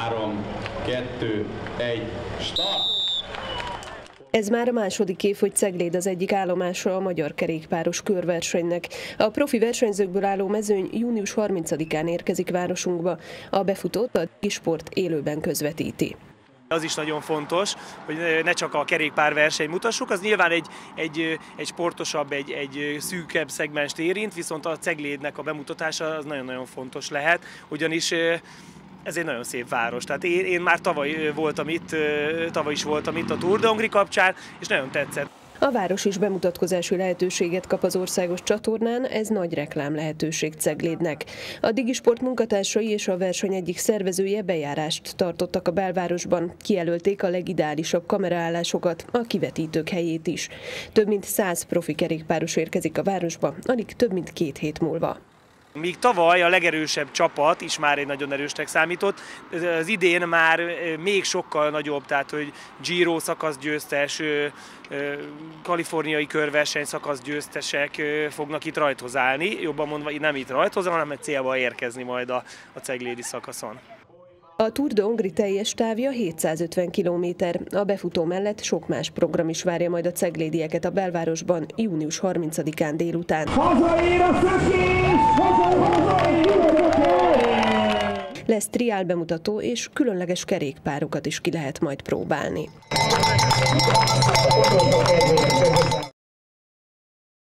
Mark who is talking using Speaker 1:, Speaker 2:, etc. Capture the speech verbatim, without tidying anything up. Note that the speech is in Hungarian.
Speaker 1: három, kettő, egy, start!
Speaker 2: Ez már a második év, hogy Cegléd az egyik állomása a magyar kerékpáros körversenynek. A profi versenyzőkből álló mezőny június harmincadikán érkezik városunkba. A befutót a Digisport élőben közvetíti.
Speaker 3: Az is nagyon fontos, hogy ne csak a kerékpárverseny mutassuk, az nyilván egy, egy, egy sportosabb, egy, egy szűkebb szegmenst érint, viszont a Ceglédnek a bemutatása az nagyon-nagyon fontos lehet, ugyanis ez egy nagyon szép város. Tehát én, én már tavaly voltam itt, tavaly is voltam itt a Tour de Hongrie kapcsán, és nagyon tetszett.
Speaker 2: A város is bemutatkozási lehetőséget kap az országos csatornán, ez nagy reklám lehetőség Ceglédnek. A Digisport munkatársai és a verseny egyik szervezője bejárást tartottak a belvárosban, kijelölték a legideálisabb kameraállásokat, a kivetítők helyét is. Több mint száz profi kerékpáros érkezik a városba, alig több mint két hét múlva.
Speaker 3: Míg tavaly a legerősebb csapat is már egy nagyon erősnek számított, az idén már még sokkal nagyobb, tehát hogy Giro szakaszgyőztes, kaliforniai körverseny szakaszgyőztesek fognak itt rajthoz állni, jobban mondva nem itt rajthoz, hanem egy célba érkezni majd a, a ceglédi szakaszon.
Speaker 2: A Tour de Hongrie teljes távja hétszázötven kilométer. A befutó mellett sok más program is várja majd a ceglédieket a belvárosban június harmincadikán délután.
Speaker 4: Hazaér a szökés!
Speaker 2: Lesz triál bemutató és különleges kerékpárokat is ki lehet majd próbálni.